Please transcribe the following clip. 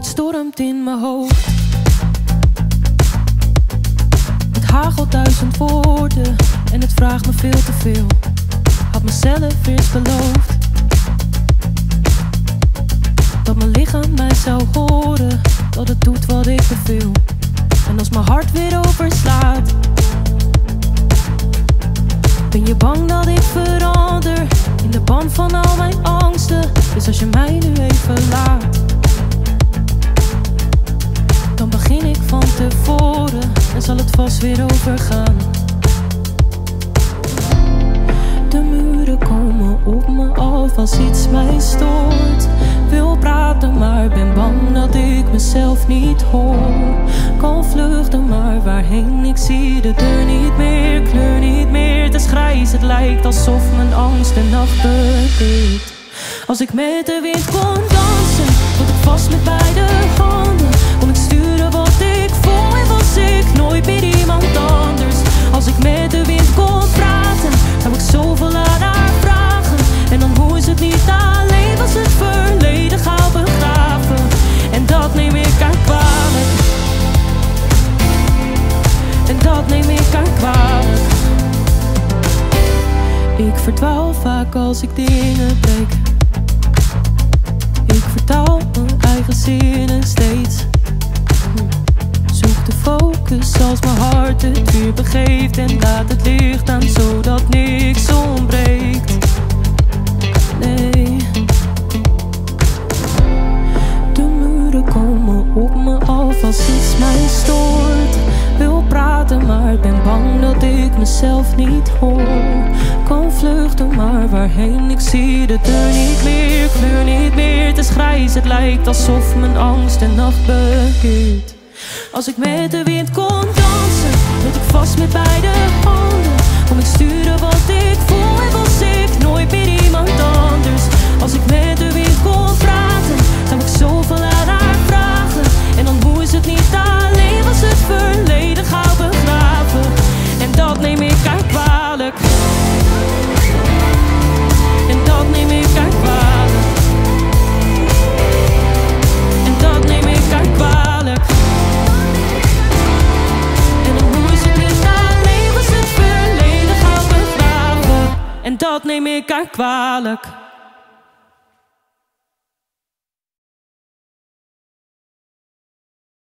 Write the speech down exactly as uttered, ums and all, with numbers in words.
Het stormt in mijn hoofd. Het hagelt duizend woorden en het vraagt me veel te veel. Had mezelf eerst beloofd dat mijn lichaam mij zou horen, dat het doet wat ik beveel. En als mijn hart weer overslaat, ben je bang dat ik verander in de ban van al mijn angsten. Dus als je mij nu even laat, dan begin ik van tevoren en zal het vast weer overgaan. De muren komen op me af als iets mij stoort. Wil praten maar ben bang dat ik mezelf niet hoor. Kan vluchten maar waarheen, ik zie de deur niet meer. Kleur niet meer, het is grijs, het lijkt alsof mijn angst de nacht beheert. Als ik met de wind kon dansen, word ik vast met beide handen. Kon ik sturen wat ik voel en was ik nooit meer iemand anders. Als ik met de wind kon praten, zou ik zoveel aan haar vragen. En dan moest het niet alleen, was het verleden gauw begraven. En dat neem ik aan kwalijk. En dat neem ik aan kwalijk. Ik verdwaal vaak als ik dingen breek. Ik vertaal mijn eigen zinnen steeds. Zoek de focus als mijn hart het weer begeeft. En laat het licht aan zodat niks ontbreekt. Nee. De muren komen op me af als iets mij stoort. Wil praten maar ben bang dat ik mezelf niet hoor. Kan vluchten maar waarheen, ik zie de deur niet meer. Kleur niet meer, het is grijs, het lijkt alsof mijn angst de nacht beheert. Als ik met de wind kon dansen, hield ik vast met beide handen. Kon ik sturen wat ik voel en was ik nooit meer iemand anders. Als ik met de wind kon praten, zou ik zoveel aan haar vragen. En dan moest het niet alleen, was het verleden gauw begraven. En dat neem ik aan kwalijk. En dat neem ik aan kwalijk. En dat neem ik aan kwalijk. En dan moest het niet alleen, was het verleden gauw begraven. En dat neem ik aan kwalijk.